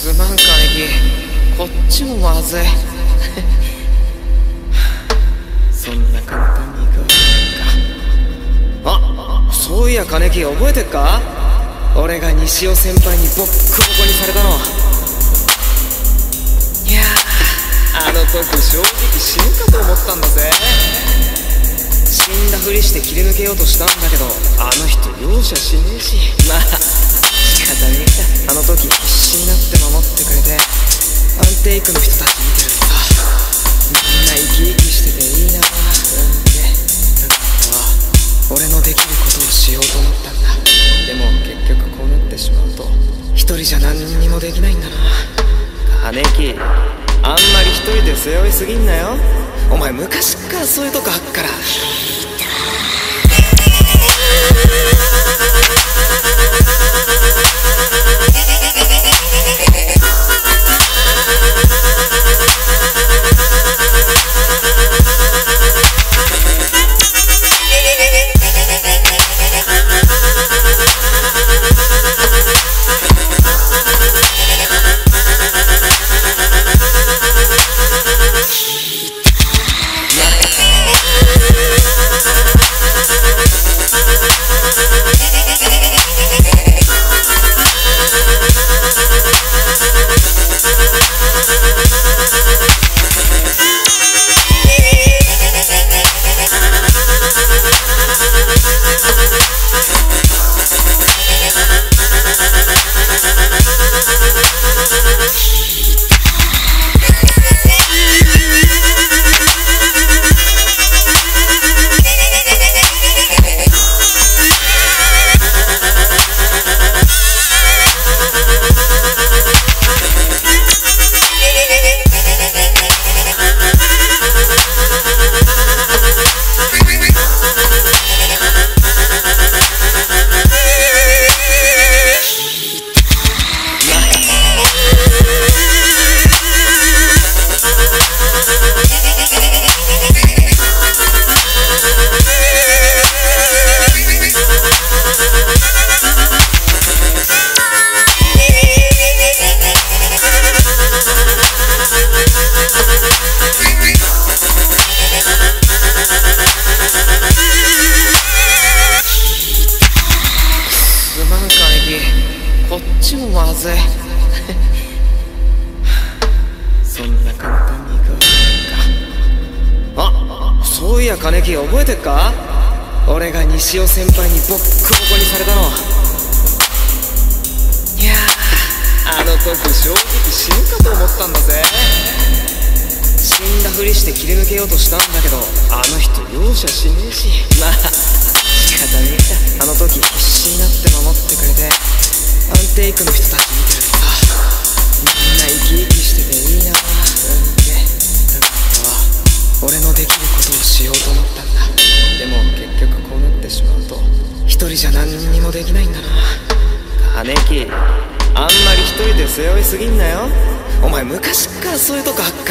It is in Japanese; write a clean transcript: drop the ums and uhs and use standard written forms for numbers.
すまん金木、こっちもまずいそんな簡単にいくわけか。あ、そういや金木覚えてっか？俺が西尾先輩にボッコボコにされたの。いやあの時正直死ぬかと思ったんだぜ。死んだふりして切り抜けようとしたんだけど、あの人容赦しねえし、まあ仕方ねえか。あの時必死になって守ってくれて、アンテイクの人たち見てるとさ、みんな生き生きしてていいなってだから俺のできることをしようと思ったんだ。でも結局こうなってしまうと一人じゃ何にもできないんだな。金木、あんまり一人で背負いすぎんなよ。お前昔っからそういうとこあっから。こっちもまずいそんな簡単にいくわけか。あ、そういや金木覚えてっか？俺が西尾先輩にボッコボコにされたの。いやあの時正直死ぬかと思ったんだぜ。死んだふりして切り抜けようとしたんだけど、あの人容赦しねえし、まあ仕方ねえか。あの時必死になって守ってくれて、アンテイクの人たち見てるとさ、みんな生き生きしてていいなってだから俺のできることをしようと思ったんだ。でも結局こうなってしまうと一人じゃ何にもできないんだな。金木、あんまり一人で背負いすぎんなよ。お前昔っからそういうとこあっから。